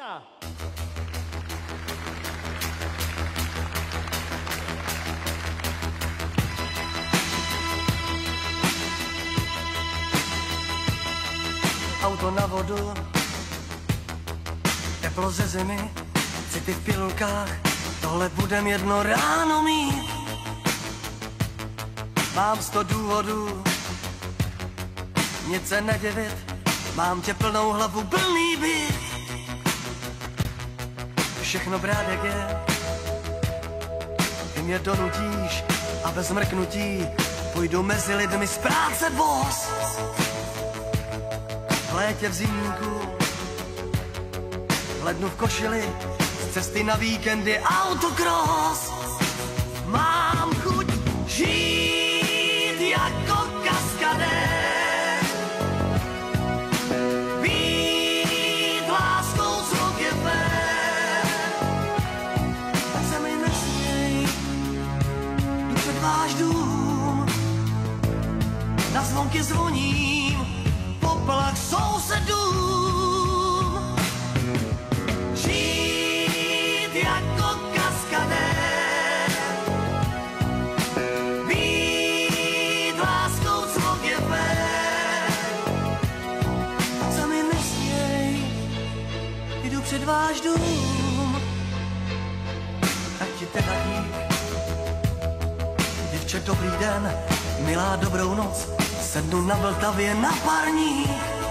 Martina. Auto na vodu, teplo ze zimy, city v pilulkách, tohle budem jedno ráno mít. Mám 100 důvodů, nic se nedivit, mám tě plnou hlavu, plný byt. Všechno brát jak je, ty mě donutíš a bez mrknutí půjdu mezi lidmi z práce voz. V létě v zimníku, v lednu v košili, z cesty na víkendy autocross. Mám chuť žít jako kaskadér, být láskou, co je fér. Tak se mi nesměj, jdu před váš dům, na zvonky zvoním, poplach sousedům. Žít jako kaskadér, být láskou, co je fér. Tak se mi nesměj, jdu před váš dům. Tak ti teda dík, děvče, dobrý den, milá, dobrou noc. Sednu na Vltavě na parník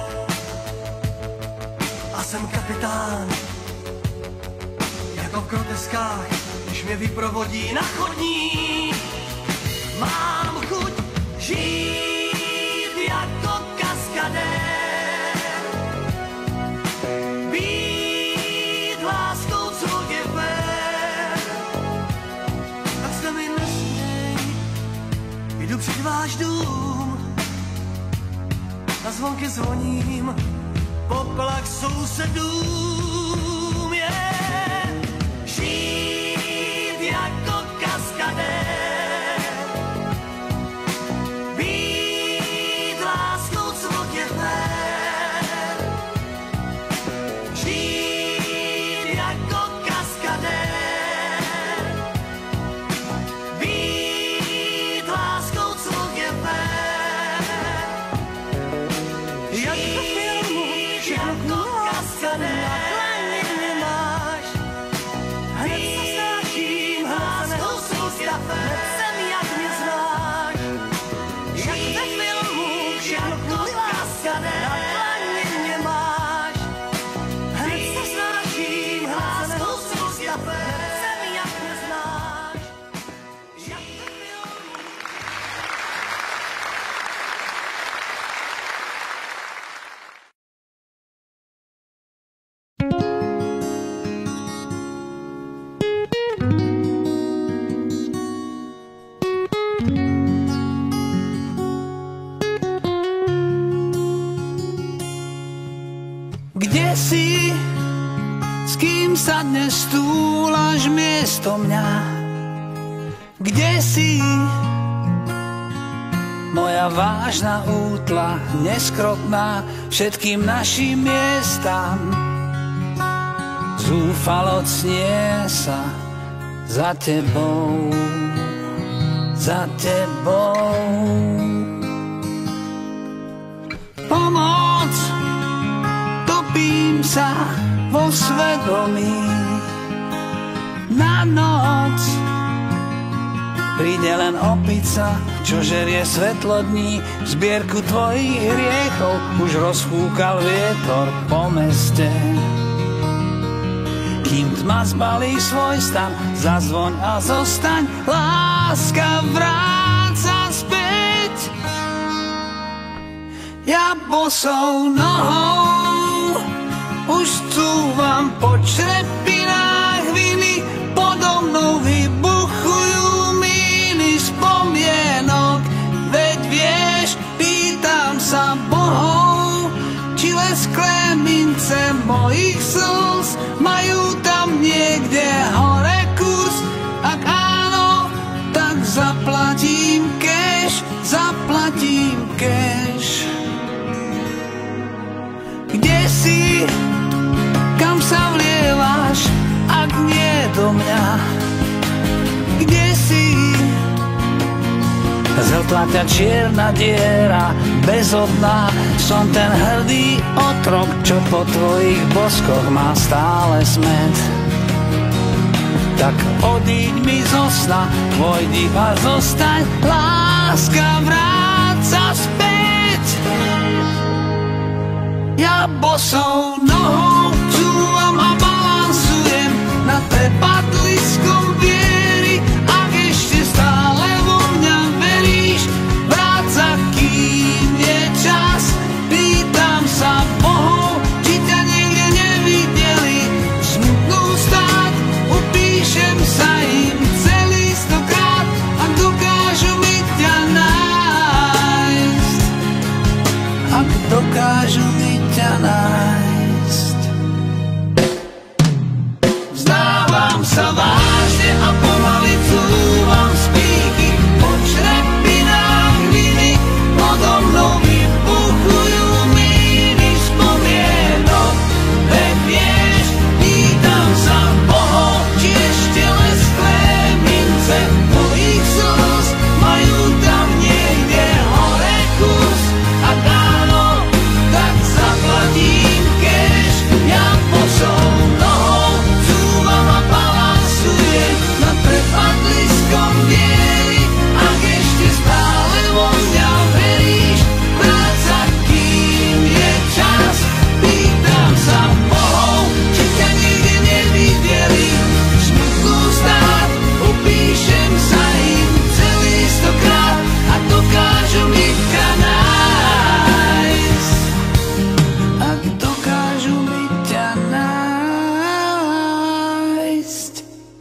a jsem kapitán, jako v groteskách, když mě vyprovodí na chodník. Mám chuť žít jako kaskadér, být láskou, co je fér. Tak se mi nesměj, jdu před váš dům, na zvonky zvoním, poplach sousedům je. Žít jako kaskadér, být láskou, co je fér. Žít jako kaskadér, být láskou, co je fér. Jak to filmu, jako kaskadér, mě máš. Hned se snáším, láskou sousta fér. Jsem, jak mě znáš. Jak to filmu, jako kaskadér, mě máš. Hned se snáším, láskou sousta fér. Jsem, jak mě znáš. Jak to filmu. Kde si, s kým sa dnes túlaš miesto mňa? Kde si, moja vážna útla, neskrotná všetkým našim miestam? Zúfalo cnie sa za tebou, za tebou. Pomoc, topím sa vo svedomí. Na noc príde len opica, čo žerie svetlo dní. Zbierku tvojich hriechov už rozfúkal vietor po meste. Kým tma zbalí svoj stan, zazvoň a zostaň. Láska vráca späť. Ja bosou nohou už cúvam po črepinách viny. Podo mnou vybuchujú míny spomienok. Veď vieš, pýtam sa bohov, či lesklé mince mojich slz majú tam niekde hore kurz. Ak áno, tak zaplatím cash, zaplatím cash. Kde si, kam sa vlie Stretla ťa čierna diera, bezodná. Som ten hrdý otrok, čo po tvojich boskoch má stále smet. Tak odíď mi zo sna, vojdi a zostaň, láska vráť sa späť. Ja bosou nohou cúvam a balansujem nad prepadliskom viery. Ak ešte stále vo mňa veríš, vráť sa, kým je čas. Pýtam sa Bohov, či ťa niekde nevideli. Smutnú stát, upíšem sa im celý 100-krát, ak dokážu mi ťa nájsť. Ak dokážu mi ťa nájsť. Vzdávam sa vážne a pomaly cúvam spíky po črepinách viny. Podo mnou vybuchujú míny spomienok. Veď vieš, pýtam sa Bohov, či ešte lesklé mince mojich slz majú tam niekde hore kus. Ak áno, tak zaplatím cash. Ja bosou nohou cúvam a balansujem nad prepadliskom viery. Ak ešte stále vo mňa veríš, vráť sa, kým je čas. Pýtam sa Bohov, či ťa nikde nevideli. Smutnú stát, upíšem sa im celý 100-krát, a dokážu mi ťa nájsť. Ak dokážu mi ťa nájsť.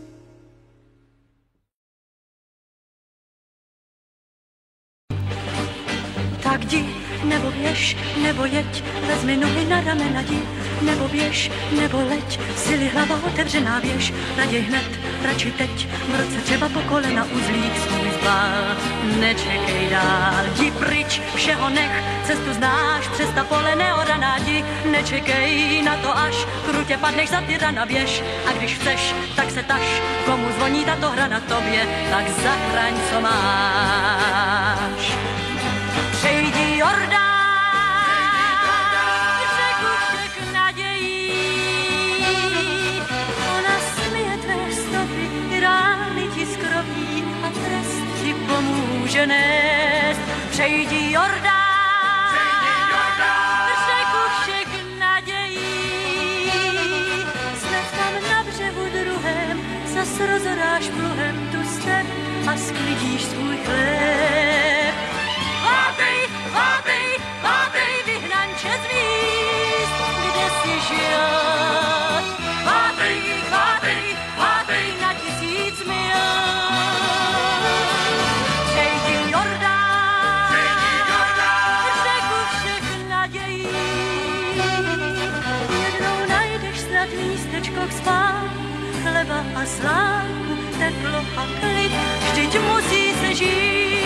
Tak jdi, nebo běž, nebo jeď, vezmi nohy na ramena, jdi, nebo běž, nebo leď, sily hlava otevřená běž, raději hned, radši teď, v roce třeba po kolena uzlík svůj zbal. Nečekej dál, jdi pryč, všeho nech, cestu znáš, přes ta pole neoraná, jdi, nečekej na to, až krutě padneš za tyrana, běž, a když chceš, tak se taž, komu zvoní tato hra na tobě, tak zachraň, co máš. Přejdi Jordán, řeku všech nadějí, ona smije tvé stopy, rány ti skroví a trest ti pomůže nést. Přejdi Jordán, řeku všech nadějí, snad tam na břehu druhém zas rozoráš pluhem tu step a sklidíš svůj chléb. Vátej, vátej, vátej, vyhnanče z míst, kde jsi žil. Vátej, vátej, vátej na 1000 mil. Přejdi Jordán, řeku všech nadějí. Jednou najdeš snad místečko k spánku, chleba a slánku, teplo a klid, vždyť musí se žít.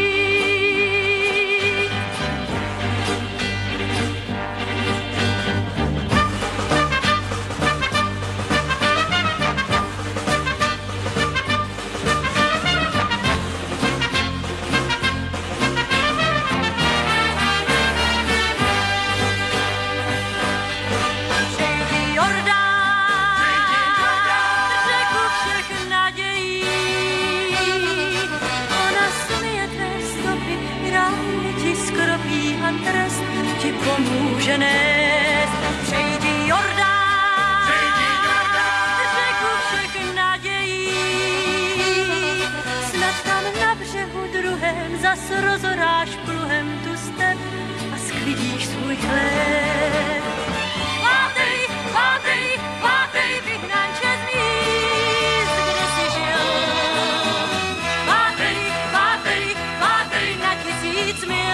Pomůže nést. Přejdi Jordán, řeku všech nadějí, snad tam na břehu druhém zas rozoráš pluhem tu step a sklidíš svůj chléb. Vátej, vátej, vátej, vyhnanče z míst, kde jsi žil. Vátej, vátej, vátej na 1000 mil.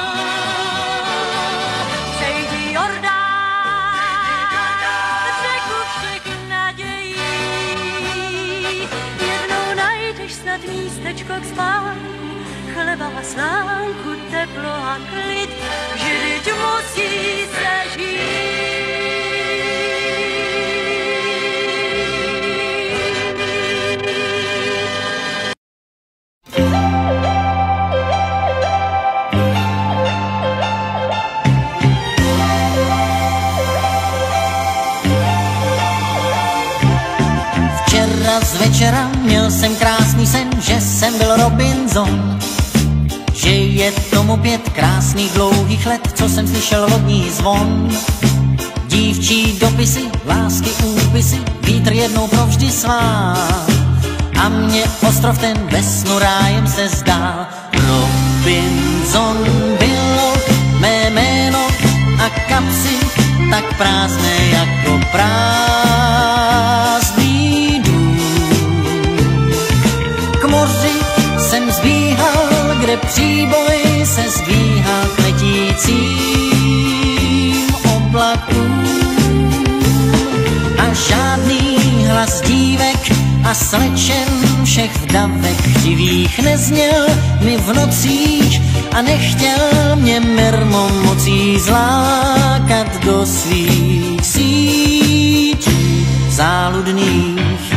Místečko k spánku, chleba a slánku, teplo a klid, vždyť musí se žít. včera z večera měl jsem krásný sen, že jsem byl Robinson. Že je tomu 5 krásných dlouhých let, co jsem slyšel vodní zvon. Dívčí dopisy, lásky, úpisy, vítr jednou provždy svál. A mně ostrov ten ve snu rájem se zdál. Robinson bylo mé jméno a kapsy tak prázdné jako prázdný dům. K moři jsem zbíhal, kde příboj se zdvíhal k letícím oblakům. A žádný hlas dívek a slečen všech vdavek chtivých nezněl mi v nocích a nechtěl mě mermomocí zlákat do svých sítí záludných.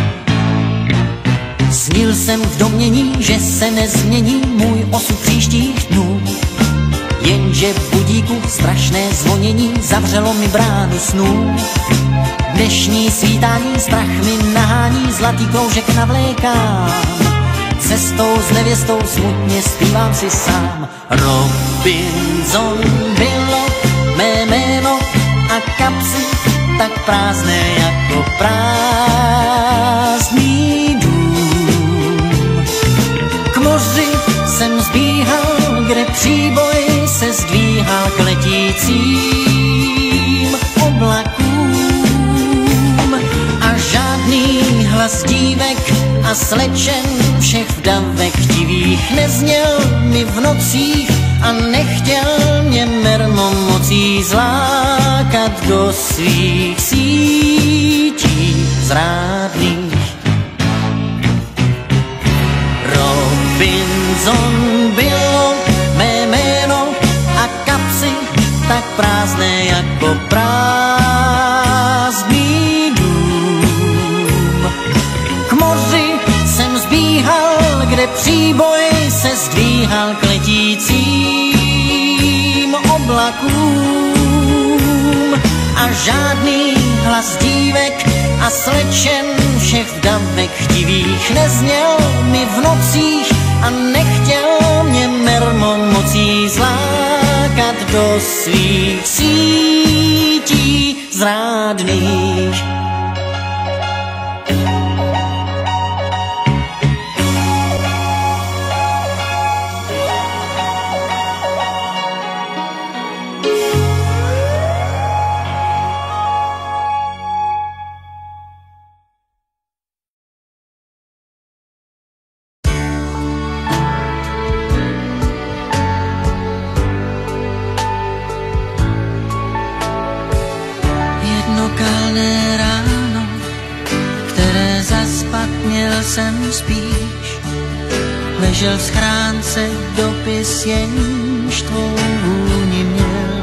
Snil jsem v domnění, že se nezmění můj osud příštích dnů. Jenže v budíku strašné zvonění zavřelo mi bránu snů. Dnešní svítání strach mi nahání, zlatý kroužek navlékám. Cestou s nevěstou smutně zpívám si sám. Robinson bylo mé jméno a kapsy tak prázdné jako prázdný dům. K moři jsem zbíhal, kde příboj se zdvíhal k letícím oblakům. A žádný hlas dívek a slečen všech vdavek chtivých nezněl mi v nocích a nechtěl mě mermomocí zlákat do svých sítí zrádných. Robinson bylo mé jméno a kapsy tak prázdné jako prázdný dům. K moři jsem zbíhal, kde příboj se zdvíhal k letícím oblakům. A žádný hlas dívek a slečen všech vdavek chtivých nezněl mi v nocích a nechtěl mě mermomocí zlákat do svých sítí zrádných. Jsem spíš ležel v schránce, dopis jenž tvou vůni měl.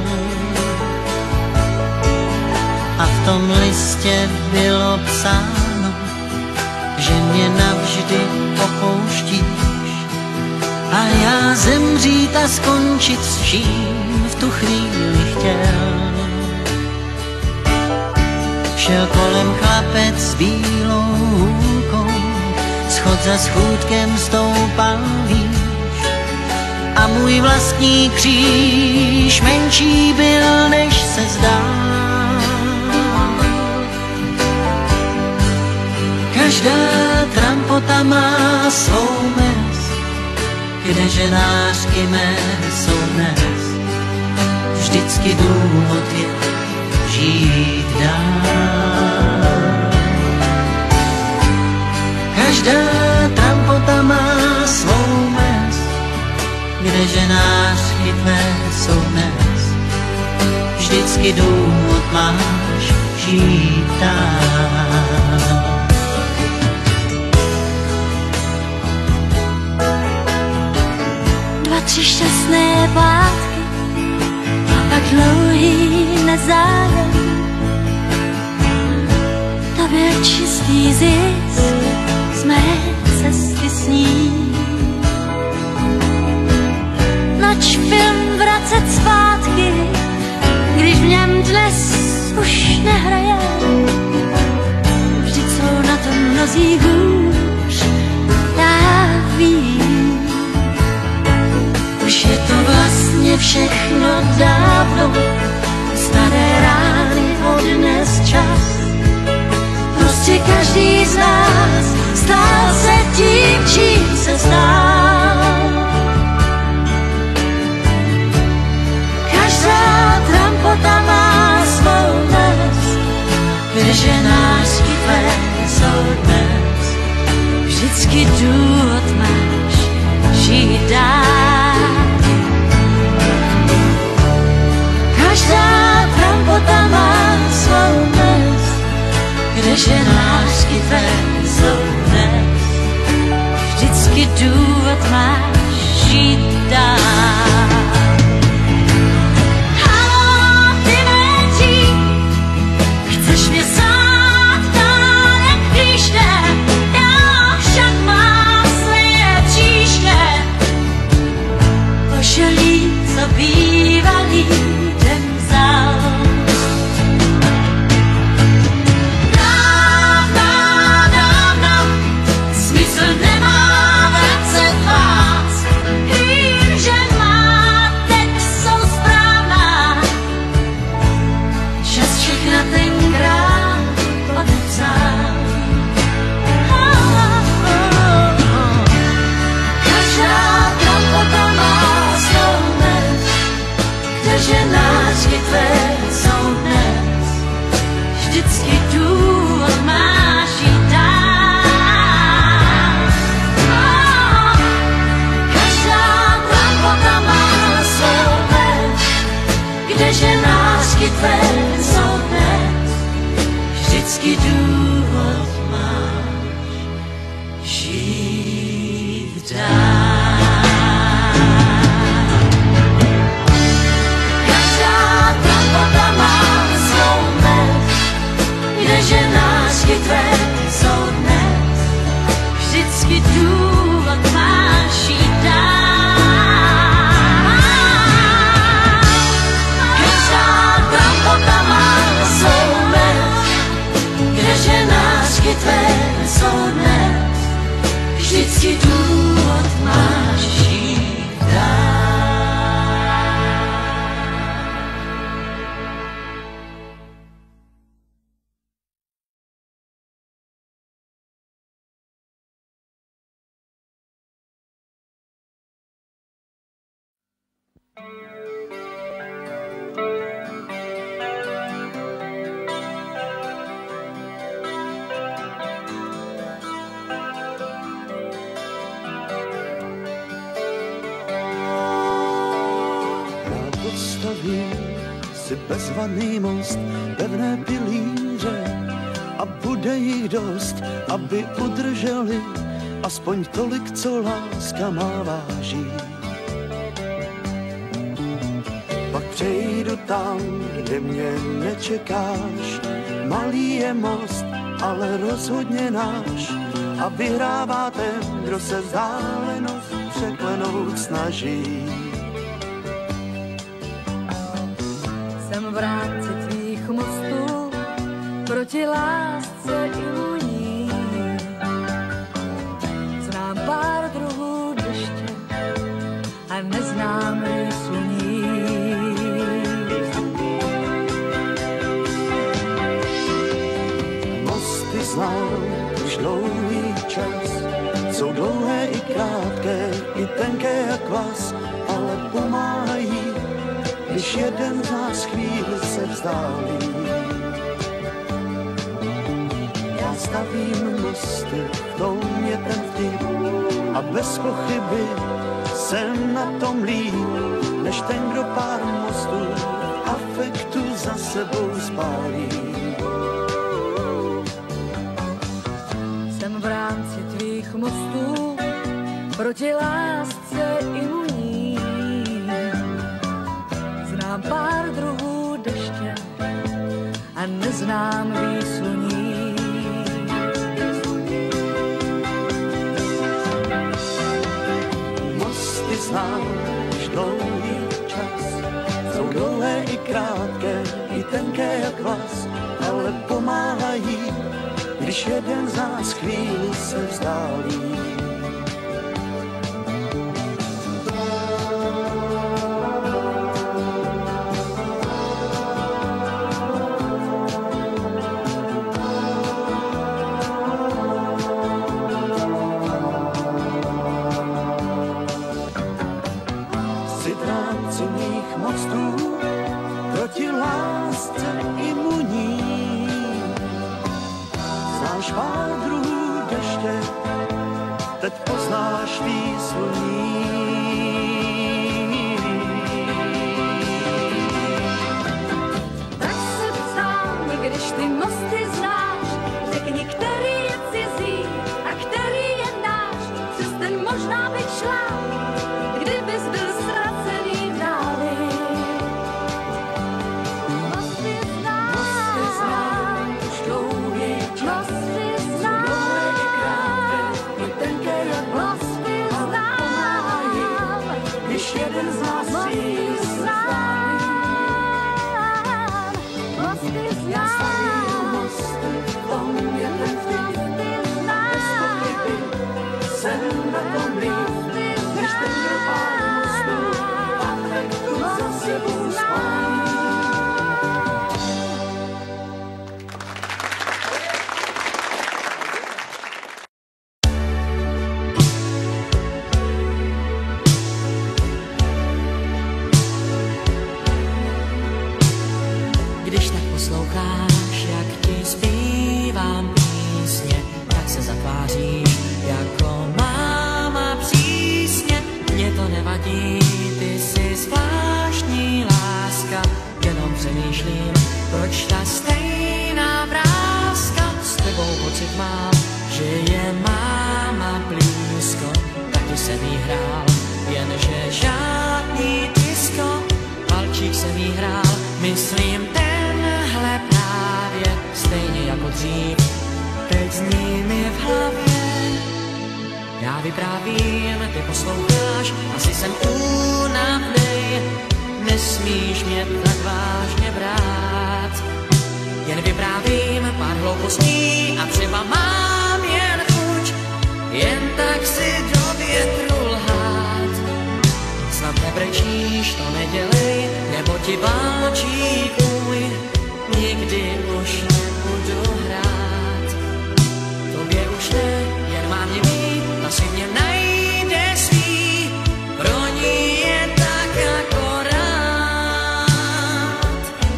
A v tom listě bylo psáno, že mě navždy opouštíš. A já zemřít a skončit s vším v tu chvíli chtěl. Šel kolem chlapec s bílou hůlkou, schod za schůdkem stoupal výš. A můj vlastní kříž menší byl, než se zdá. Každá trampota má svou mez, kde ženářky mé jsou dnes. Vždycky důvod je žít dál. Každá trampota má svou mez, kde ženářky tvé jsou dnes. Vždycky důvod máš žít dál. 2, 3 šťastné pátky a pak dlouhý nezájem. Tobě čistý zisk z mé cesty sní. Nač film vracet zpátky, když v něm dnes už nehraje. Vždyť jsou na tom mnozí hůř se vzdát. Každá trampota má svou noc, kdeže lásky tvé jsou dnes. Vždycky důvod máš žít dál. Každá trampota má svou noc, kdeže lásky tvé jsou dnes. Vždycky důvod máš žít dál. Haló, ty méčí, chceš mě znát dál jak příště, já však mám své příště. Pošelí, co bývalý den vzal. Vždycky důvod máš jít dál. Každá trampota má svou vec, kdeže lásky tvé jsou dnes. Vždycky důvod máš žít dál. Že lásky tvé jsou dnes, vždycky důvod máš jít dál. Každá trampota má svou mez, kdeže lásky tvé jsou dnes, vždycky důvod máš jít dál. Si bezvadný most, pevné pilíře a bude jich dost, aby udrželi aspoň tolik, co láska má váží. Pak přejdu tam, kde mě nečekáš, malý je most, ale rozhodně náš a vyhrává ten, kdo se vzdálenost překlenout snaží. Jsem v rámci tvých mostů proti lásce imunní. Znám pár druhů deště a neznám sluní. Mosty znám už dlouhý čas, jsou dlouhé i krátké, i tenké jak vás, ale pomáhají, když jeden z nás chvíli se vzdálí. Já stavím mosty, v tom je ten vtip a bez pochyby jsem na tom líp, než ten, kdo pár mostů afektu za sebou spálí. Jsem v rámci tvých mostů proti lásce imunní. Znám pár druhů deště a neznám výsluní. Mosty znám už dlouhý čas, jsou dlouhé i krátké, i tenké jak vás, ale pomáhají, když jeden z nás chvíli se vzdálí. znáš pár druhů deště, teď poznáš výsluní. Tak se ptám, když ty mosty znáš, řekni, který je cizí a který je náš, přes ten možná bych šla, kdybys byl ztracený v dáli. Mosty znám, už dlouhý čas, mosty znám, i tenké jak mosty znám, Když jeden z nás přijde se vzdálí, mosty já znám, stavím mosty, v tom je ten vtip. Bez pochyby jsem na tom líp, než ten je pár mostů, a tak tu za sebou spálí. Když tak posloucháš, jak ti zpívám písně, tak se zatváříš jako máma přísně. Mně to nevadí, ty jsi zvláštní láska, jenom přemýšlím, proč ta stejná vrázka. S tebou pocit mám, že je máma blízko, taky jsem jí hrál, jenže žádný disko. Valčík jsem jí hrál, myslím tenhle právě, stejně jako dřív, teď zní mi v hlavě. Já vyprávím, ty posloucháš, asi jsem únavnej, nesmíš mě tak vážně brát. Jen vyprávím pár hloupostí a třeba mám jen chuť, jen tak si do větru lhát. Snad nebrečíš, to nedělej, nebo ti válčík můj nikdy už nebudu hrát. Tobě už ne, jen mám mě mít, ta si v něm najde svý, pro ní je tak akorát.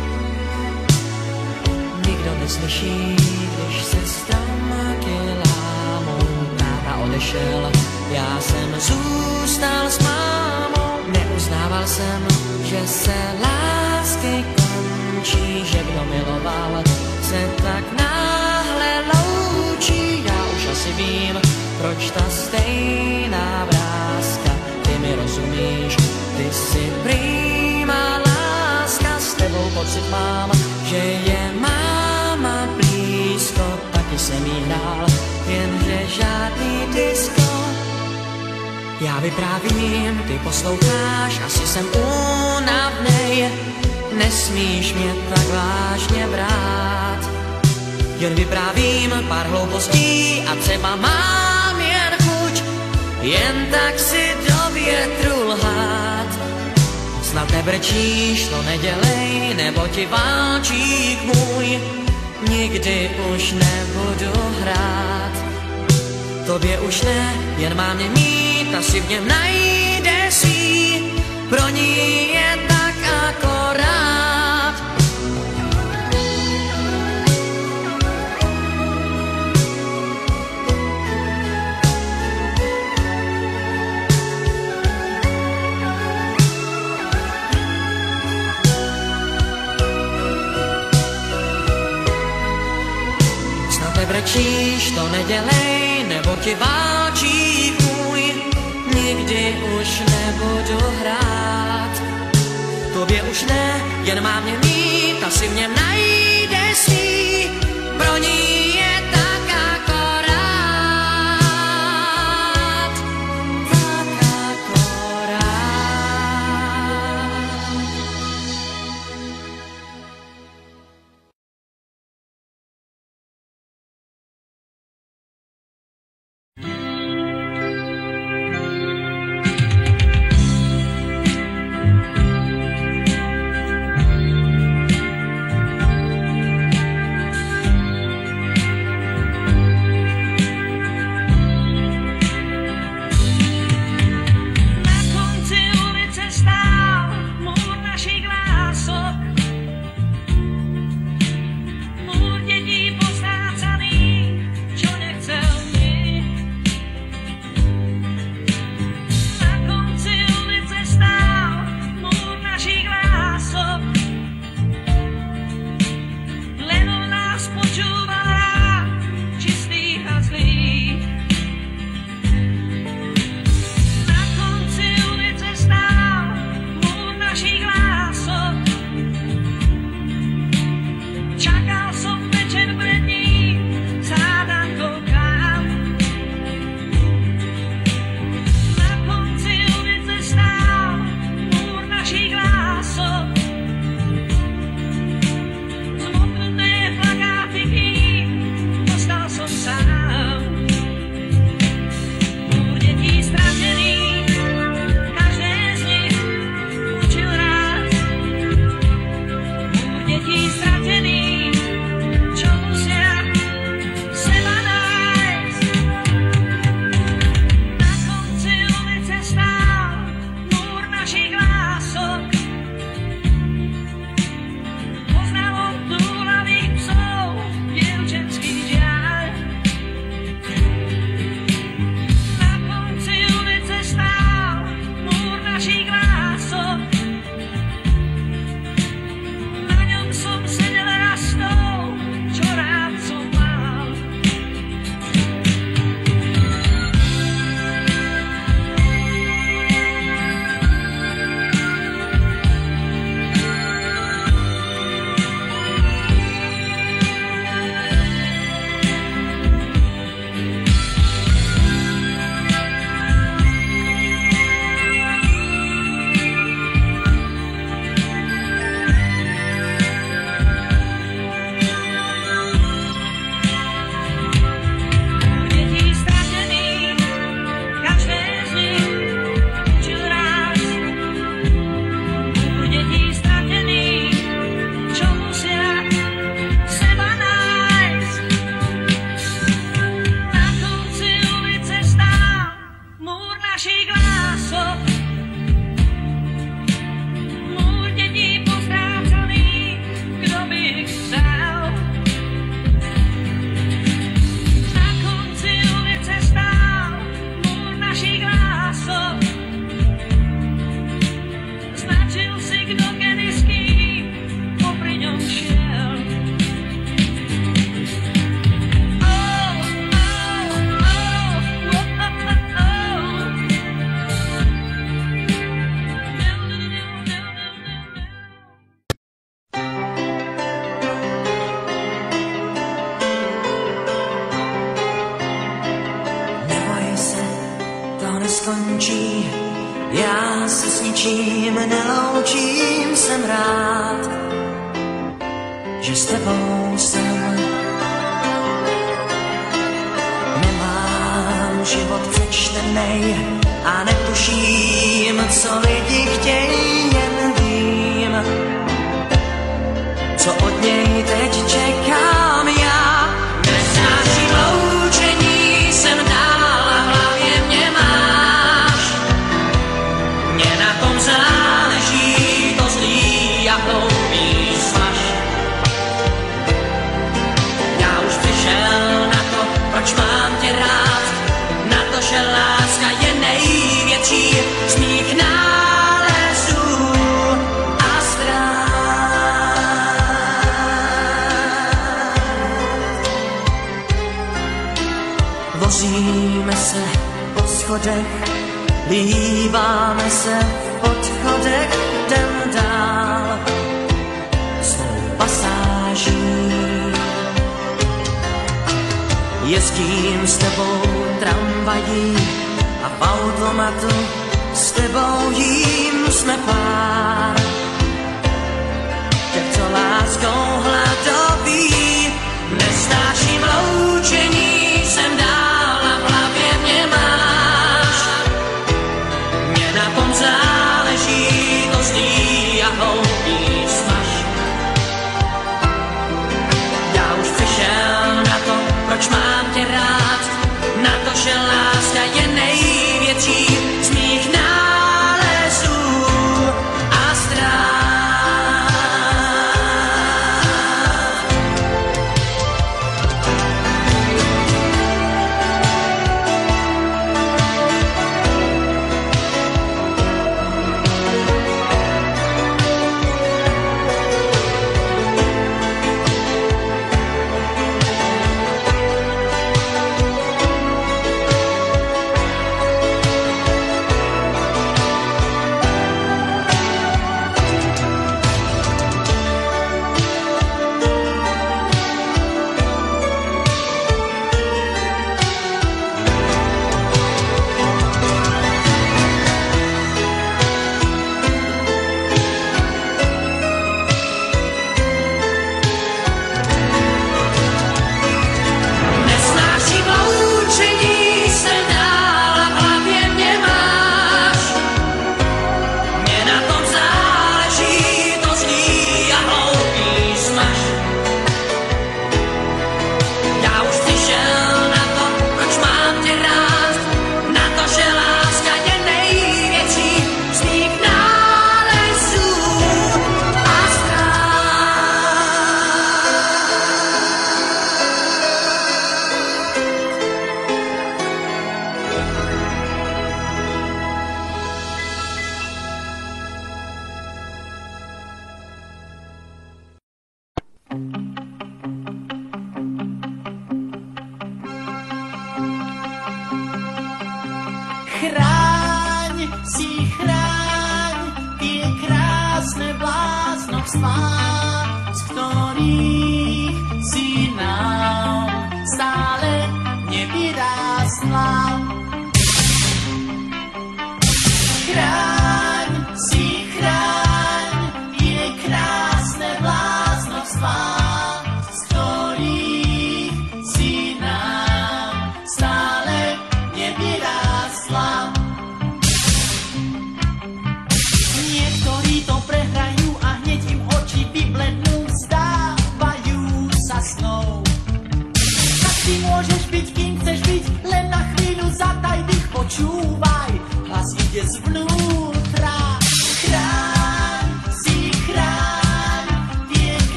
Nikdo neslyší, když se stromky lámou, táta odešel, já jsem zůstal s mámou. Neuznával jsem, že se lásky končí, že kdo miloval, se tak náhle loučí. Já už asi vím, proč ta stejná vrázka, ty mi rozumíš, ty jsi prýmá láska. S tebou pocit mám, že je máma blízko, taky jsem jí hrál, jenže žádný disko. Já vyprávím, ty posloucháš, asi jsem únavnej, nesmíš mě tak vážně brát. Jen vyprávím pár hloupostí a třeba mám jen chuť, jen tak si do větru lhát. Snad nebrečíš, to nedělej, nebo ti válčík můj nikdy už nebudu hrát. Tobě už ne, jen mám mě mít, a si v něm najde svý, pro ní je tak akorát. Snad nebrečíš, to nedělej, nebo ti válčík můj nikdy už nebudu hrát. Tobě už ne, jen mám mě mít, a si v něm najde svý, pro ní je tak akorát. Tak akorát. skončí, já se s ničím neloučím, jsem rád, že s tebou jsem. Nemám život přečtenej a netuším, co lidi chtějí, jen vím, co od něj teď čekám já. Nesnáším loučení, jsem dál a v hlavě mě máš. Mně na tom záleží, to zlý a hloupý smaž. Já už přišel na to, proč mám tě rád, na to, že láska je největší z mých nálezů a ztrát. Vozíme se po schodech, líváme se v podchodech, jdem dál svou pasáží. Jezdím s tebou tramvají a v automatu s tebou jím jsme pár. Tak co láskou hladoví, nesnáším loučení, jsem dál a v hlavě mě máš. Mně na tom záleží, to zlý a hloupý smaž. Já už přišel na to, proč mám tě rád, na to, že láska je největší z mých nálezů a ztrát.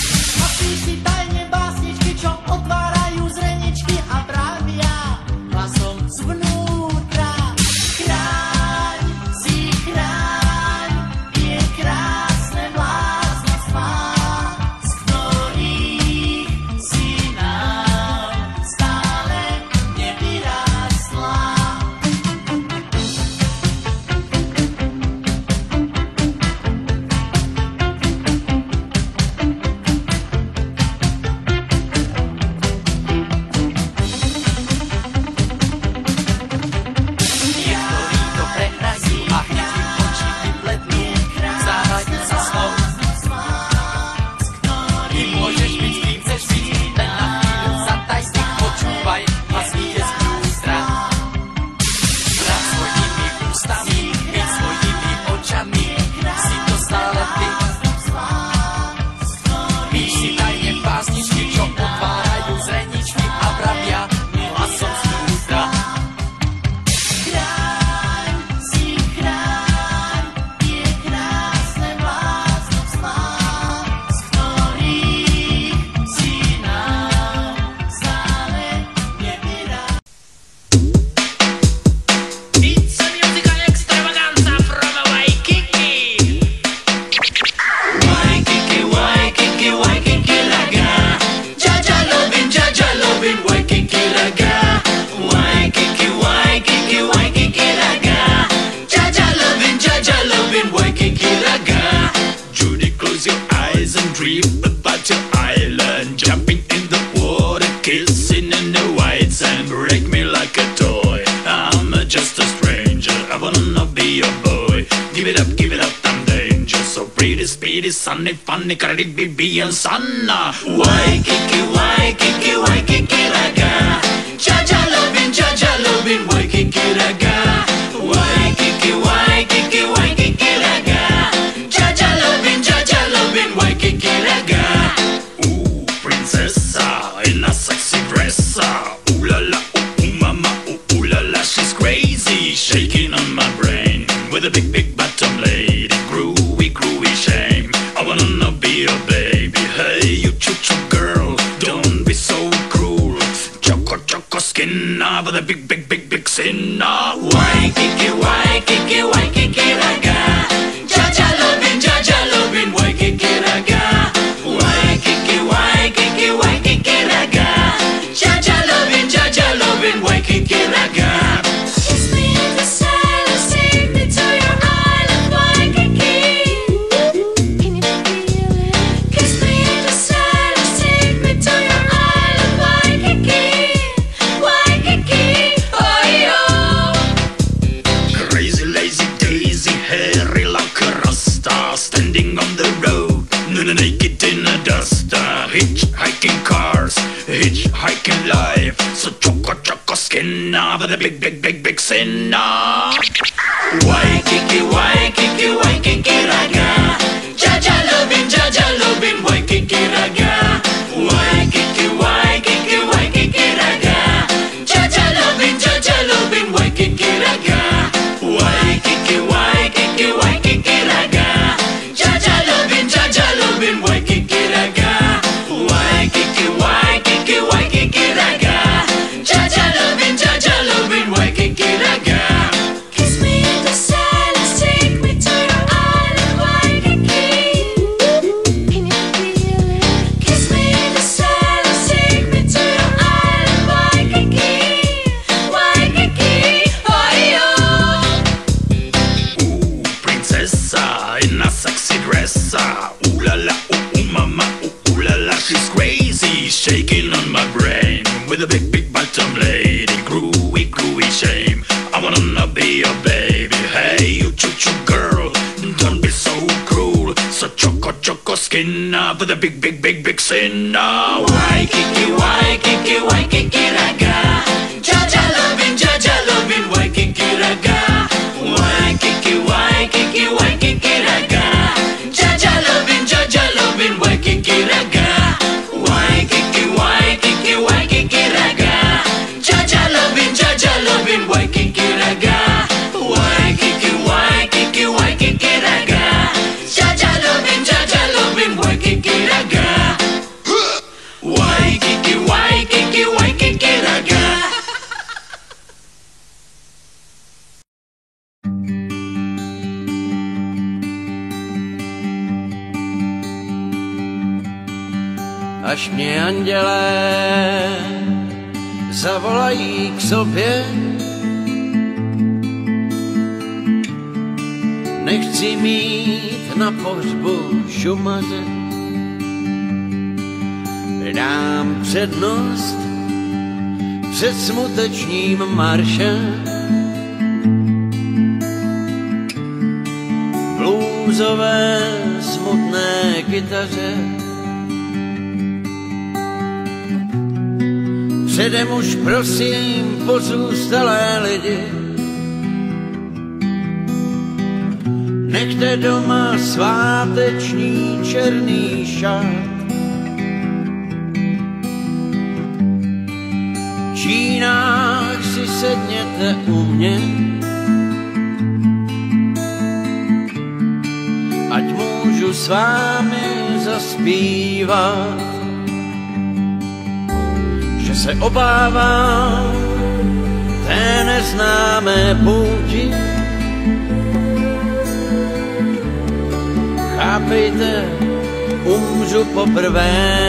Otvárajú zreničky a právia hlas days and dream about your island, jumping in the water, kissing in the white sand. Break me like a toy, I'm just a stranger. I wanna be your boy. Give it up, I'm danger. So pretty, speedy, sunny, funny, Caribbean sun. Waikiki, Waikiki, Waikiki raga. Jaja lovin', Waikiki raga. Waikiki, Waikiki, Waikiki raga. Jaja lovin', Waikiki raga. Ooh, princessa in a sexy dress. Ooh la la, ooh mama, ooh la la, she's crazy, shaking on my brain with a big bottom lady. Groovy shame. I wanna be your baby. Hey, you choo-choo girl, don't be so cruel. Choco skin with a big sin. Waikiki, Waikiki, Waikiki raga. Jaja lovin', Waikiki raga. Waikiki, Waikiki, Waikiki raga. Jaja lovin', Waikiki raga. Kiss me in the silence, take me to your island, Waikiki. Can you feel it? Kiss me in the silence, take me to your island, Waikiki. Waikiki, oh yo. Crazy, lazy, daisy, hairy like a rasta, standing on the road, naked in a duster. Hitchhiking cars, hitchhiking life. So choco skin with a big sin. Waikiki, Waikiki, Waikiki raga. Jaja lovin', Waikiki raga. Waikiki, Waikiki, Waikiki raga. Jaja lovin', Waikiki raga. Waikiki, Waikiki, Waikiki raga. Jaja lovin', Waikiki raga. Waikiki, Waikiki, Waikiki raga. Jaja lovin', Waikiki raga. Kiss me in the silence, take me to your island, Waikiki. Can you feel it? Kiss me in the silence, take me to your island, Waikiki. Waikiki, oh yo. Ooh, princessa in a sexy dress. Ooh la la, ooh mama, ooh la la, she's crazy, shaking on my brain with a big bottom lady. Groovy shame. I wanna be your baby. Hey, you choo-choo girl, don't be so cruel. So choco skin with a big sin. Waikiki, Waikiki, Waikiki raga. Jaja lovin', Waikiki raga. Waikiki, Waikiki, Waikiki raga. Jaja lovin', Waikiki raga. Waikiki, Waikiki, Waikiki raga. Jaja lovin', Waikiki raga. Waikiki, Waikiki, Waikiki raga. Jaja lovin', Waikiki raga. Waikiki, Waikiki, Waikiki raga. Až mě andělé zavolají k sobě, nechci mít na pohřbu šumaře. Dám přednost před smutečním maršem. Bluesové smutné kytaře. Předem už prosím pozůstalé lidi, nechte doma sváteční černý šat. V čínách si sedněte u mě, ať můžu s vámi zaspívat. Že se obávám té neznámé pouti. Chápejte, umřu poprvé.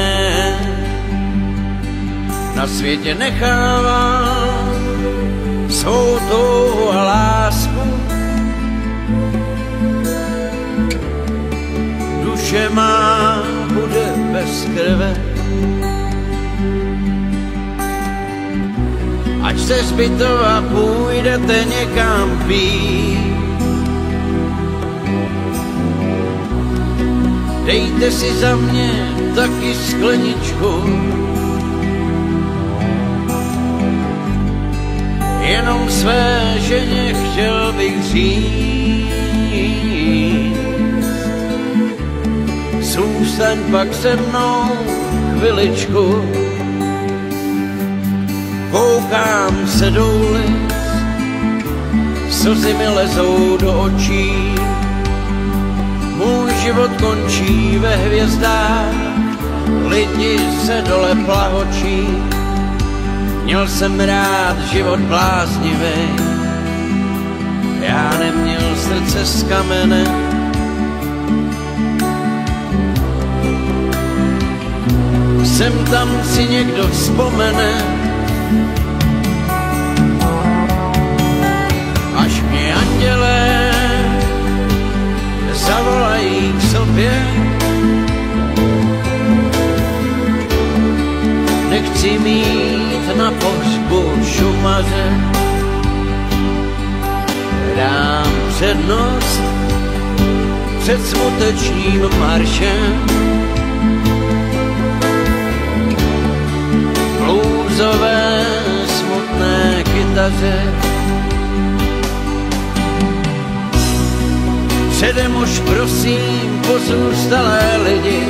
Na světě nechávám svou touhu a lásku. duše má bude bez krve. Ať se zbytou a půjdete někam pít. Dejte si za mě taky skleničku. Jenom své ženě chtěl bych říct. Zůstaň pak se mnou chviličku. Koukám se do ulic, slzy mi lezou do očí. Můj život končí ve hvězdách, lidi se dole plahočí. Měl jsem rád život bláznivý, já neměl srdce z kamene. Sem tam si někdo vzpomene, až mě andělé zavolají k sobě. Nechci mít na pohřbu šumaře, dám přednost před smutečným maršem. Bluesové smutné kytaře předem už prosím pozůstalé lidi,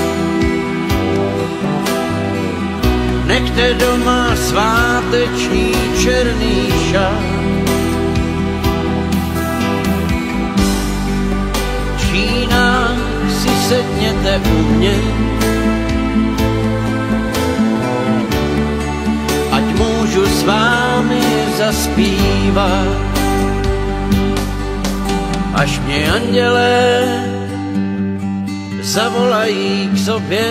nechte doma sváteční černý šat. V Čínách si sedněte u mě, ať můžu s vámi zaspívat. Až mě andělé zavolají k sobě.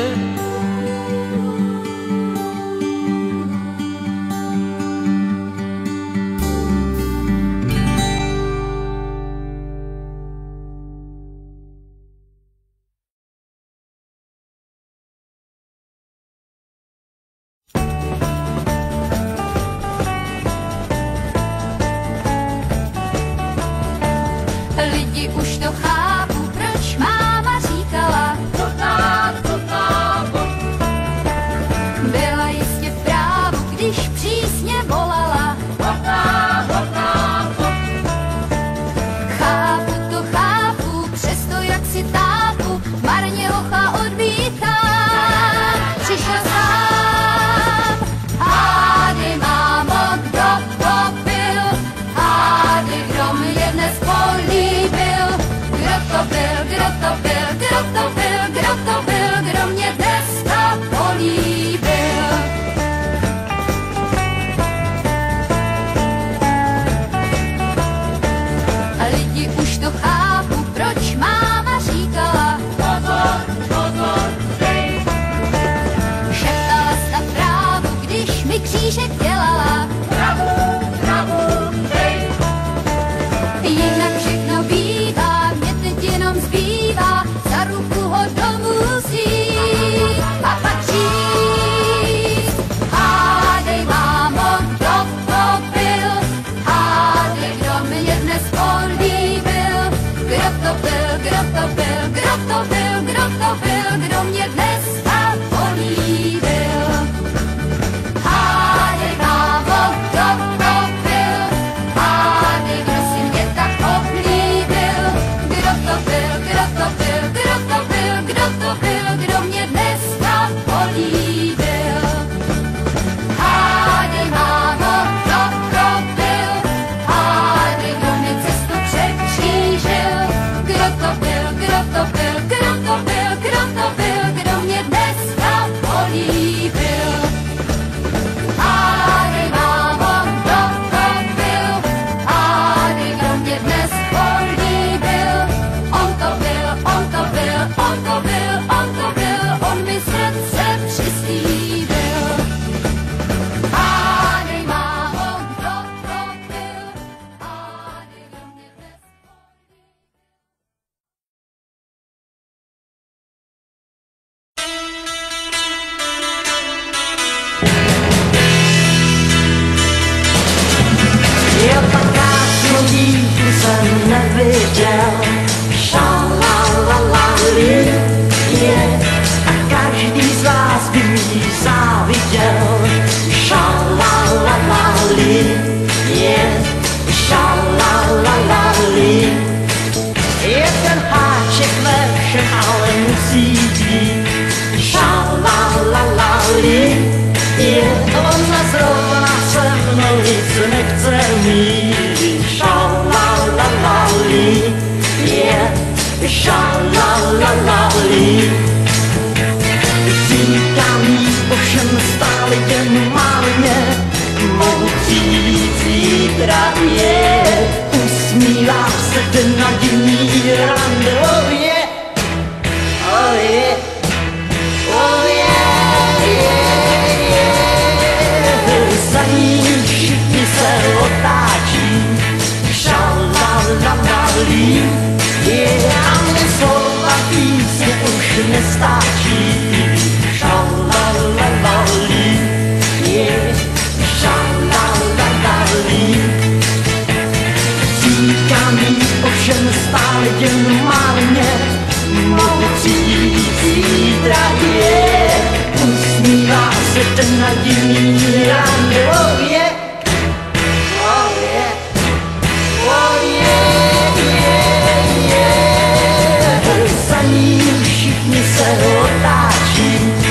Lidi už to chápu, proč máma říkala, byla jistě v právu, když přísně volala. Chápu, přesto jak si tápu, marně hocha odmítá. Přišla sám, hády mámo, kdo to byl, hády kdo mě dnes políbil. Kdo to byl, kdo to byl, kdo to byl, kdo to byl, kdo mě dneska políbil. A lidi už to chápu, proč máma říkala, pozor, dej. Šeptala sta právu, když mi křížek dělala, pravu, dej. Jinak všechno bývá, mě teď jenom zbývá za ruku nestáčí. Šalalalali, šalalalali. Říkám jí ovšem stále jen málně, mohu přijít zítra je. Usmívá se ten nadějný ráně, oh yeah, oh yeah, oh yeah, yeah, yeah. Za ním všichni se otáčí,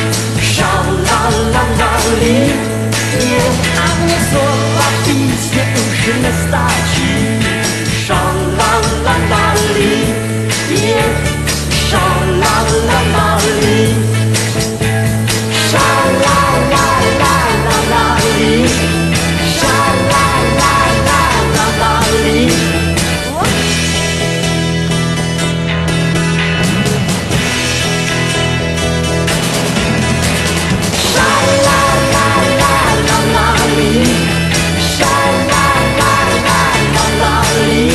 šalalalali, yeah. A mě slova písně už nestáčí, šalalalali, yeah. Šalalalali, šalalalali, šalalalali. Šalalalali, šalalalali.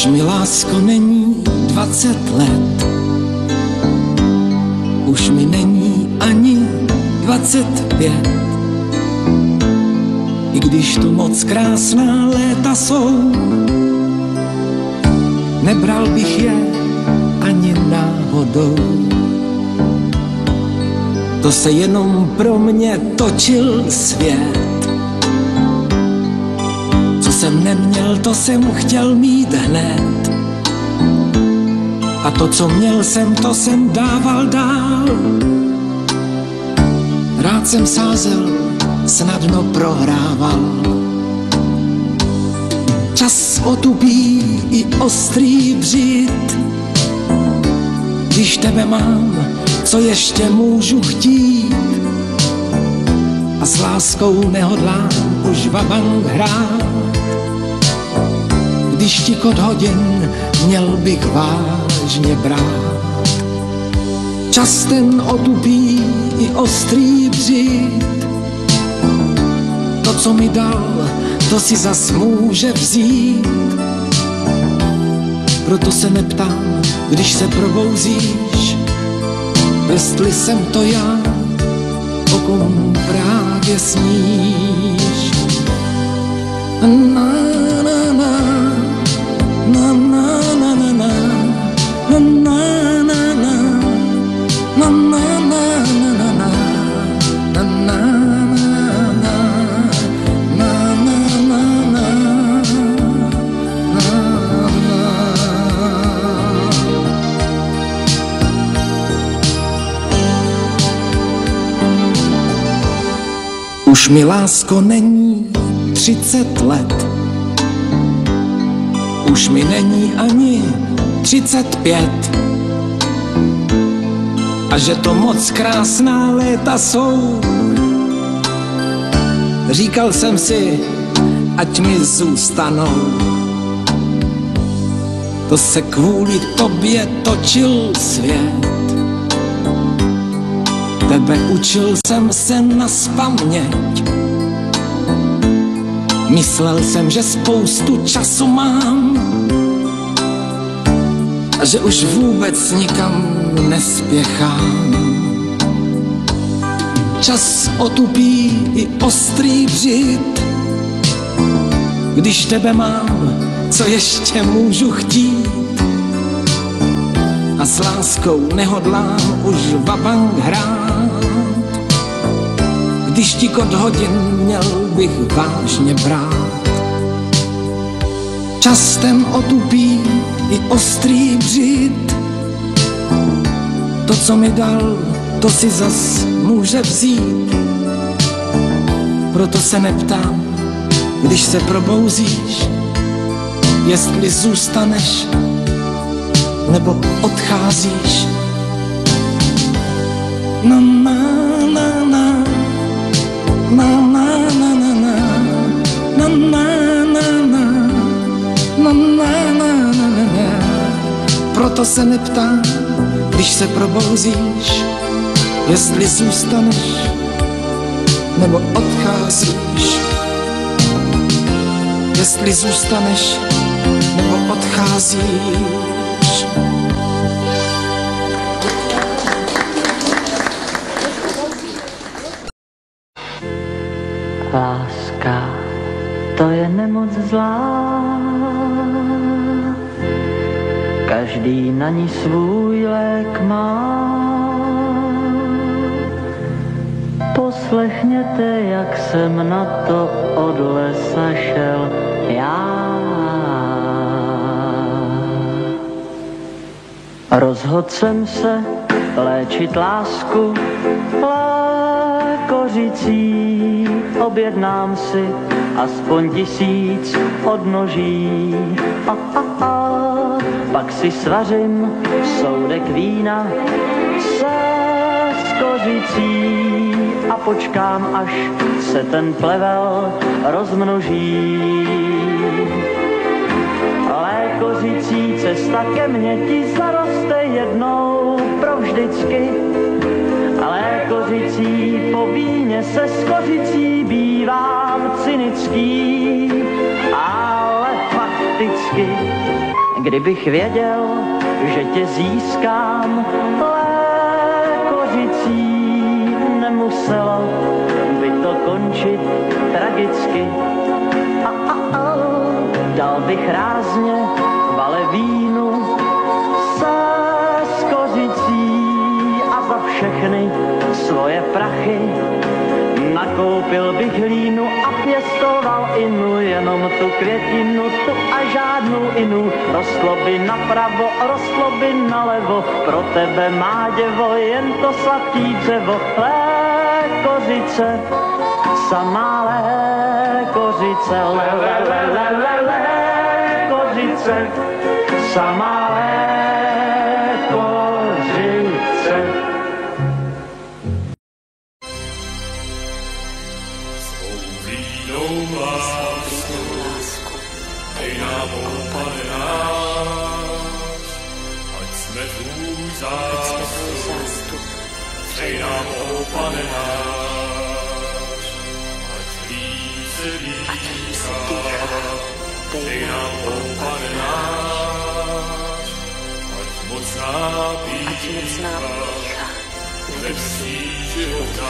mi, lásko, není 20 let, už mi není ani 25. I když tu moc krásná léta jsou, nebral bych je ani náhodou. To se jenom pro mě točil svět. Co jsem neměl, to jsem chtěl mít hned. A to, co měl jsem, to jsem dával dál. Rád jsem sázel, snadno prohrával. Čas otupí i ostrý břit. Když tebe mám, co ještě můžu chtít? A s láskou nehodlám už vabank hrát. Když tikot hodin měl bych vážně brát. Čas ten otupí i ostrý břit. To, co mi dal, to si zas může vzít. Proto se neptám, když se probouzíš, jestli jsem to já, o kom právě sníš. Na na na na na na na na na na na na na na na. Už mi, lásko, není 30 let, už mi není ani 35. A že to moc krásná léta jsou, říkal jsem si, ať mi zůstanou. To se kvůli tobě točil svět. Tebe učil jsem se naspaměť. Myslel jsem, že spoustu času mám a že už vůbec nikam nespěchám. Čas otupí i ostrý břit. Když tebe mám, co ještě můžu chtít? A s láskou nehodlám už vabank hrát. Když tikot hodin měl bych vážně brát. Čas ten otupí i ostrý břit. To, co mi dal, to si zas může vzít. Proto se neptám, když se probouzíš, jestli zůstaneš nebo odcházíš. Na na na na na na na na na na na na na na. Proto se neptám, když se probouzíš, jestli zůstaneš nebo odcházíš. Jestli zůstaneš nebo odcházíš. Láska, to je nemoc zlá, každý na ní svůj lék má. Poslechněte, jak jsem na to od lesa šel já. Rozhodl jsem se léčit lásku lékořicí, objednám si aspoň 1000 odnoží. Pak si svařím soudek vína se skořicí a počkám, až se ten plevel rozmnoží. Lékořicí cesta ke mně ti zaroste jednou provždycky. Lékořicí po víně se skořicí bývám cynický, ale fakticky, Kdybych věděl, že tě získám lékořicí, nemuselo by to končit tragicky. Dal bych rázně valevínu se skořicí a za všechny svoje prachy nakoupil bych hlínu a pěstoval inu, jenom tu květinu, tu a žádnou inu. Rostlo by napravo, rostlo by nalevo, pro tebe má děvo, jen to sladký dřevo. Lékořice, samá lékořice, lékořice, samá lékořice. Dej nám, ó Pane náš, ať jsme tvůj zástup. Dej nám, ó Pane náš, ať líp se dýchá. Dej nám, ó Pane náš, ať mocná pícha ve vší životá.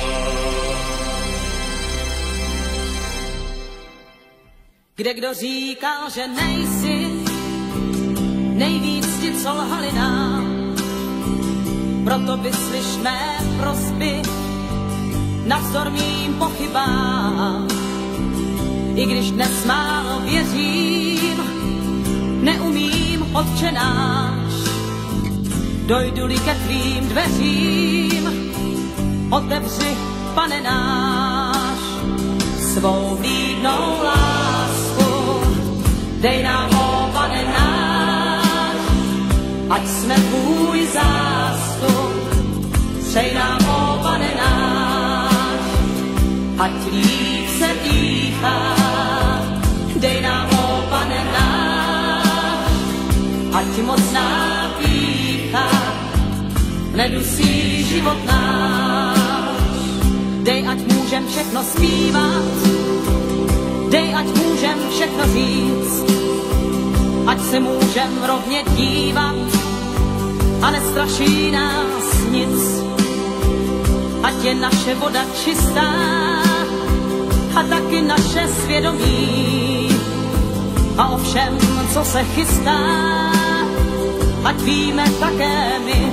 Kde kdo říkal, že nejsi, nejvíc ti, co lhali nám. Proto vyslyš mé prosby navzdor mým pochybám. I když dnes málo věřím, neumím Otče náš. Dojdu-li ke tvým dveřím, otevři, Pane náš, svou vlídnou lásku. Dej nám, ó Pane náš, ať jsme tvůj zástup. Přej nám, ó Pane náš, ať líp se dýchá. Dej nám, ó Pane náš, ať mocná pýcha nedusí život náš. Dej, ať můžem všechno zpívat, dej, ať můžem všechno říct, ať se můžem rovně dívat a nestraší nás nic. Ať je naše voda čistá a taky naše svědomí a o všem, co se chystá, ať víme také my.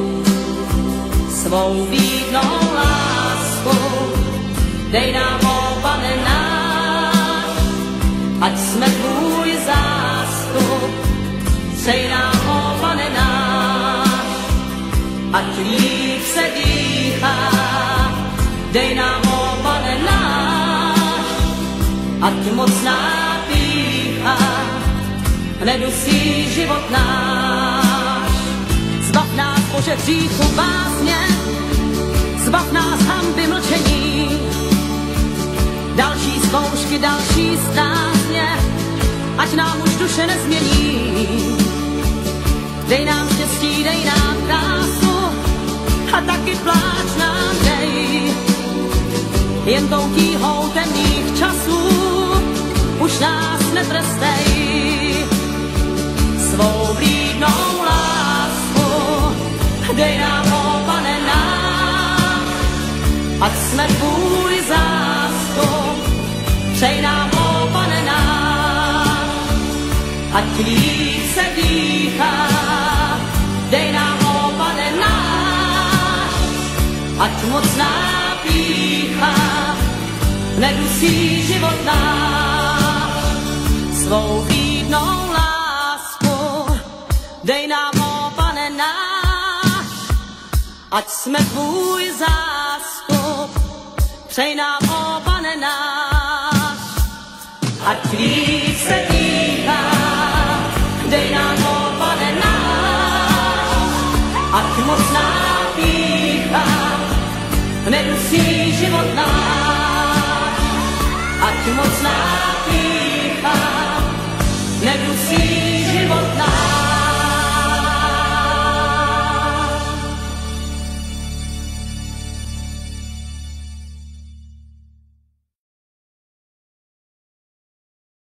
Svou vlídnou lásku dej nám, ó Pane náš, ať jsme tvůj zástup. Přej nám, ó Pane náš, ať líp se dýchá. Dej nám, ó Pane náš, ať mocná pýcha nedusí život náš. Zbav nás, Bože, hříchu básně, zbav nás hanby mlčení, další zkoušky, další stázně, ať nám už duše nezmění. Dej nám štěstí, dej nám krásu a taky pláč nám dej. Jen tou tíhou temných časů už nás netrestej. Svou vlídnou lásku dej nám, ó Pane náš, ať jsme tvůj zástup. Přej nám, ó Pane náš, ať líp se dýchá. Dej nám, ó Pane náš, ať mocná pýcha nedusí život náš. Svou vlídnou lásku dej nám, ó Pane náš, ať jsme tvůj zástup. Přej nám, ó Pane náš, ať líp se dýchá. Dej nám, ó Pane náš, ať mocná pýcha nedusí život náš. Ať mocná pýcha nedusí